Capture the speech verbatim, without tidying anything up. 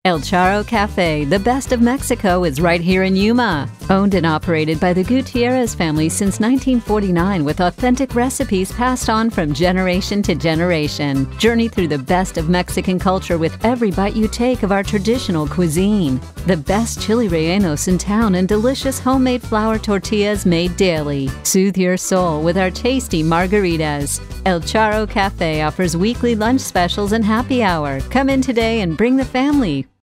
El Charro Cafe, the best of Mexico, is right here in Yuma. Owned and operated by the Gutierrez family since nineteen forty-nine, with authentic recipes passed on from generation to generation. Journey through the best of Mexican culture with every bite you take of our traditional cuisine. The best chili rellenos in town and delicious homemade flour tortillas made daily. Soothe your soul with our tasty margaritas. El Charro Cafe offers weekly lunch specials and happy hour. Come in today and bring the family.